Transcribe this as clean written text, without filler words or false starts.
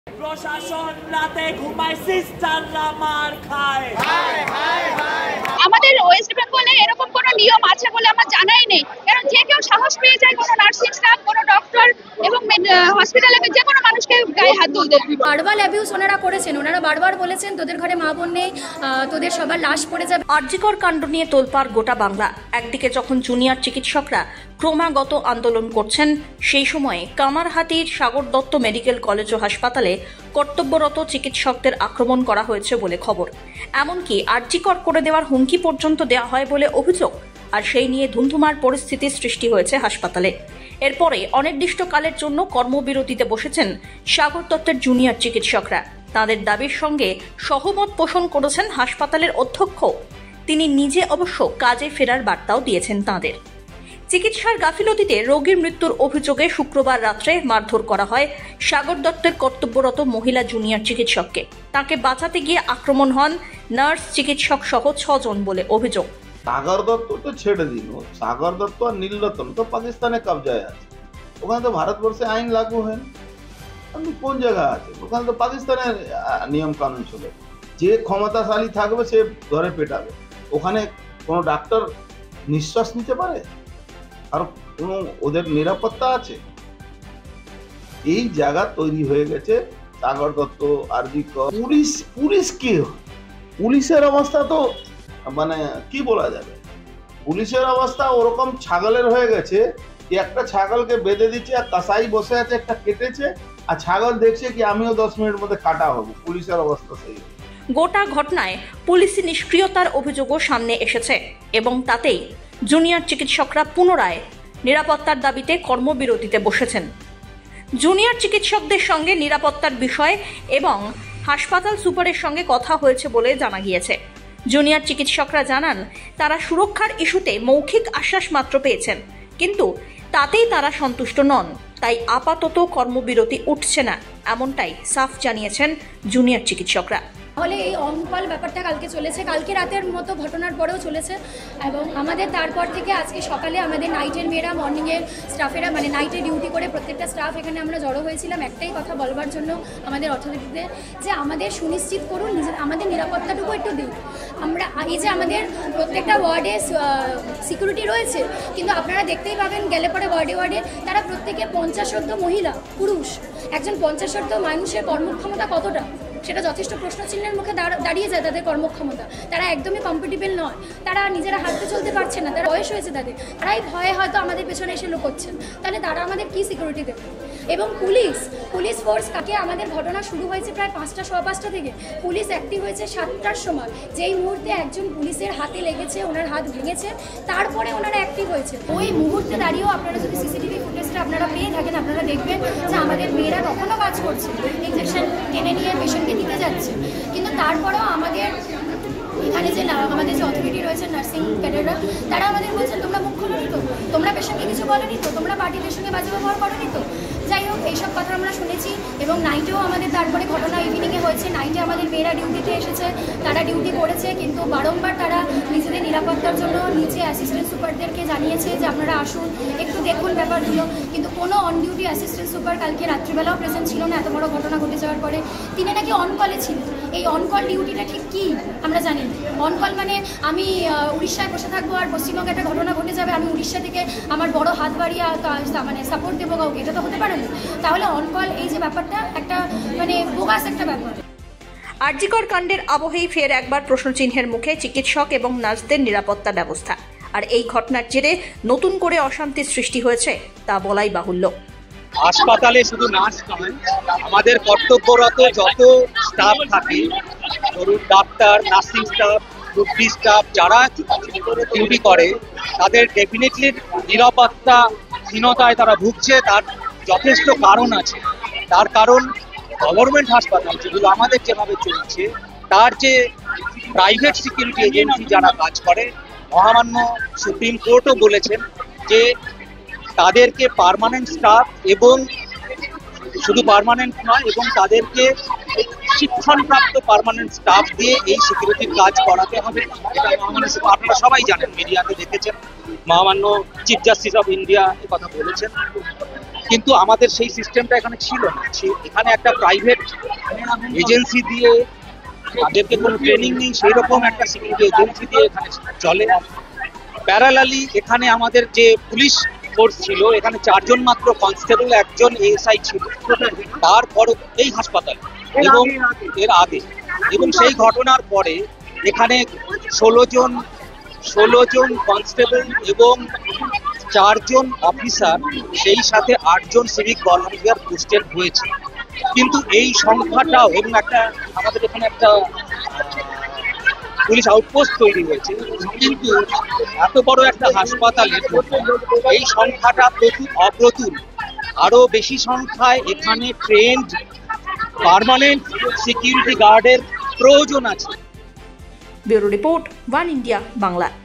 প্রশাসন রাতে ঘুমায়, সিস্টাররা মার খায়। আমাদের ওয়েস্ট বেঙ্গলে এরকম কোনো নিয়ম আছে বলে আমার জানাই নেই, কারণ যে কেউ সাহস পেয়ে যায় কোনো নার্সিং স্টাফ, কোনো ডক্টর এবং হসপিটালে যে কোনো মানুষকে গায়ে হাত তুলতে। ভার্বাল অ্যাবিউজ ওনারা করেছেন, ওনারা বারবার বলেছেন তোদের ঘরে মা বোন নেই, তোদের সবার লাশ পড়ে যাবে। আরজিকর কাণ্ড নিয়ে তোলপাড় গোটা বাংলা। একদিকে যখন জুনিয়র চিকিৎসকরা ক্রমাগত আন্দোলন করছেন, সেই সময়ে কামারহাটির সাগর দত্ত মেডিকেল কলেজ ও হাসপাতালে কর্তব্যরত চিকিৎসকদের আক্রমণ করা হয়েছে বলে খবর। এমনকি আরজিকর করে দেওয়ার হুমকি পর্যন্ত দেওয়া হয় বলে অভিযোগ। আর সেই নিয়ে ধুন্ধুমার পরিস্থিতির সৃষ্টি হয়েছে হাসপাতালে। এরপরে অনির্দিষ্টকালের জন্য কর্মবিরতিতে বসেছেন সাগর দত্তের জুনিয়র চিকিৎসকরা। তাদের দাবির সঙ্গে সহমত পোষণ করেছেন হাসপাতালের অধ্যক্ষ। তিনি নিজে অবশ্য কাজে ফেরার বার্তাও দিয়েছেন তাঁদের। চিকিৎসার গাফিলতিতে রোগীর মৃত্যুর অভিযোগে শুক্রবার রাত্রে মারধর করা হয় সাগর দত্তের কর্তব্যরত মহিলা জুনিয়র চিকিৎসককে। তাকে বাঁচাতে গিয়ে আক্রমণ হন নার্স, চিকিৎসক সহ 6 জন বলে অভিযোগ। সাগর দত্ত তো ছেড়ে দিন, সাগর দত্ত আর নীলরতন তো পাকিস্তানে কবজায় আছে, ওখানে তো ভারতবর্ষে আইন লাগু হয়নি। আপনি কোন জায়গায় আছেন? ওখানে তো পাকিস্তানের নিয়ম কানুন চলে। যে ক্ষমতাশালী থাকবে সে ধরে পেটাবে। ওখানে কোনো ডাক্তার নিঃশ্বাস নিতে পারে? আর কোনো ওদের নিরাপত্তা আছে? এই জায়গা তৈরি হয়ে গেছে সাগর দত্ত, আরজিকর। পুলিশ কি? পুলিশের অবস্থা তো মানে কি বলা যাবে, পুলিশের অবস্থা ওরকম ছাগলের হয়ে গেছে যে একটা ছাগলকে বেঁধে দিচ্ছে আর কাসাই বসে আছে, একটা কেটেছে আর ছাগল দেখছে কি আমিও 10 মিনিটের মধ্যে কাটা হবো। পুলিশের অবস্থা সেই। গোটা ঘটনায় পুলিশি নিষ্ক্রিয়তার অভিযোগও সামনে এসেছে এবং তাতেই জুনিয়র চিকিৎসকরা পুনরায় নিরাপত্তার দাবিতে কর্মবিরতিতে বসেছেন। জুনিয়র চিকিৎসকদের সঙ্গে নিরাপত্তার বিষয় এবং হাসপাতাল সুপারের সঙ্গে কথা হয়েছে বলে জানা গিয়েছে। জুনিয়র চিকিৎসকরা জানান, তারা সুরক্ষার ইস্যুতে মৌখিক আশ্বাস মাত্র পেয়েছেন, কিন্তু তাতেই তারা সন্তুষ্ট নন। তাই আপাতত কর্মবিরতি উঠছে না, এমনটাই সাফ জানিয়েছেন জুনিয়র চিকিৎসকরা। তাহলে এই অনকল ব্যাপারটা কালকে চলেছে, কালকে রাতের মতো ঘটনার পরেও চলেছে এবং আমাদের তারপর থেকে আজকে সকালে আমাদের নাইটের মেয়েরা, মর্নিংয়ের স্টাফেরা, মানে নাইটে ডিউটি করে প্রত্যেকটা স্টাফ এখানে আমরা জড়ো হয়েছিলাম একটাই কথা বলবার জন্য আমাদের অথরিটিতে, যে আমাদের সুনিশ্চিত করুন আমাদের নিরাপত্তাটুকু একটু দিন। আমরা এই যে আমাদের প্রত্যেকটা ওয়ার্ডে সিকিউরিটি রয়েছে, কিন্তু আপনারা দেখতেই পাবেন গেলে পরে ওয়ার্ডে তারা প্রত্যেকে 50 মহিলা পুরুষ। একজন 50 মানুষের কর্মক্ষমতা কতটা, সেটা যথেষ্ট প্রশ্নচিহ্নের মুখে দাঁড়িয়ে যায় তাদের কর্মক্ষমতা। তারা একদমই কম্পিটিবল নয়, তারা নিজেরা হাঁটতে চলতে পারছে না, তারা বয়স হয়েছে তাদের, তারাই ভয়ে হয়তো আমাদের পেছনে এসে লুকোচ্ছেন। তাহলে তারা আমাদের কী সিকিউরিটি দেবে? এবং পুলিশ ফোর্স কাকে আমাদের ঘটনা শুরু হয়েছে প্রায় 5টা, 5:15 থেকে। পুলিশ অ্যাক্টিভ হয়েছে 7টার সময়। যেই মুহূর্তে একজন পুলিশের হাতে লেগেছে, ওনার হাত ভেঙেছে, তারপরে ওনারা অ্যাক্টিভ হয়েছে। ওই মুহূর্তে দাঁড়িয়েও আপনারা যদি সিসিটিভি ফুটেজটা আপনারা পেয়ে থাকেন, আপনারা দেখবেন যে আমাদের মেয়েরা তখনও কাজ করছে, ইনজেকশন টেনে নিয়ে পেশেন্টকে দিতে যাচ্ছে। কিন্তু তারপরেও আমাদের এখানে যে আমাদের যে অথরিটি রয়েছে, নার্সিং ক্যাডাররা, তারা আমাদের বলছেন তোমরা মুখ খোলোনি তো, তোমরা পেশেন্টকে কিছু বলোনি তো, তোমরা পার্টিদের সঙ্গে বাজে ব্যবহার করোনি তো। যাই হোক, এইসব কথা আমরা শুনেছি এবং নাইটেও আমাদের তারপরে ঘটনা ইভিনিংয়ে হয়েছে। নাইটে আমাদের মেয়েরা ডিউটিতে এসেছে, তারা ডিউটি করেছে, কিন্তু বারংবার তারা নিজেদের নিরাপত্তার জন্য নিচে অ্যাসিস্ট্যান্ট সুপারদেরকে জানিয়েছে যে আপনারা আসুন, একটু দেখুন ব্যাপারগুলো। কিন্তু কোনো অন ডিউটি অ্যাসিস্ট্যান্ট সুপার কালকে রাত্রিবেলাও প্রেজেন্ট ছিল না। এত বড় ঘটনা ঘটে যাওয়ার পরে তিনি নাকি অনকলে ছিলেন। এই অনকল ডিউটিটা ঠিক কী আমরা জানি। অনকল মানে আমি উড়িষ্যায় বসে থাকবো আর পশ্চিমবঙ্গে একটা ঘটনা ঘটে যাবে, আমি উড়িষ্যা থেকে আমার বড় হাত বাড়িয়ে মানে সাপোর্ট দেবো কাউকে, এটা তো হতে পারে না। তাহলে অনকল এই যে ব্যাপারটা একটা মানে বোগাস একটা ব্যাপার। আরজিকর কাণ্ডের আবহেই ফের একবার প্রশ্নচিহ্নের মুখে চিকিৎসক এবং নার্সদের নিরাপত্তা ব্যবস্থা। আর এই ঘটনার জেরে নতুন করে অশান্তির সৃষ্টি হয়েছে তা বলাই বাহুল্য। হাসপাতালে শুধু নার্স নয়, আমাদের কর্তব্যরত যত স্টাফ থাকে, ধরুন doctor, nursing staff, duty staff, যারা ডিউটি করে, তাদের ডেফিনেটলি নিরাপত্তাহীনতায় তারা ভুগছে। তার যথেষ্ট কারণ আছে। তার কারণ গভর্নমেন্ট হাসপাতাল যেগুলো আমাদের যেভাবে চলছে, তার যে প্রাইভেট সিকিউরিটি এজেন্সি যারা কাজ করে, মহামান্য সুপ্রিম কোর্টও বলেছেন যে তাদেরকে পার্মানেন্ট স্টাফ এবং শুধু পার্মানেন্ট নয়, এবং তাদেরকে শিক্ষণপ্রাপ্ত পার্মানেন্ট স্টাফ দিয়ে এই সিকিউরিটির কাজ করাতে হবে। এটা মহামান্য, আপনারা সবাই জানেন, মিডিয়াতে দেখেছেন, মহামান্য চিফ জাস্টিস অফ ইন্ডিয়া কথা বলেছেন। কিন্তু আমাদের সেই সিস্টেমটা এখানে ছিল না। এখানে একটা প্রাইভেট এজেন্সি দিয়ে, তাদেরকে কোনো ট্রেনিং নেই, সেই রকম একটা সিকিউরিটি এজেন্সি দিয়ে এখানে চলে। প্যারালালি এখানে আমাদের যে পুলিশ ফোর্স ছিল, এখানে 4 জন মাত্র কনস্টেবল, 1 জন এএসআই ছিল তারপর এই হাসপাতাল এবং এর আগে। এবং সেই ঘটনার পরে এখানে 16 জন কনস্টেবল এবং 4 জন অফিসার, সেই সাথে 8 জন সিভিক ভলান্টিয়ার পোস্টেড হয়েছে। কিন্তু এই সংখ্যাটাও, এবং আমাদের এখানে একটা পুলিশ আউটপোস্ট তৈরি হয়েছে, কিন্তু এত বড় একটা হাসপাতালের এই সংখ্যাটা অপ্রতুল। আরো বেশি সংখ্যায় এখানে ট্রেন্ড পার্মানেন্ট সিকিউরিটি গার্ডের প্রয়োজন আছে। Bureau report, one India Bangla.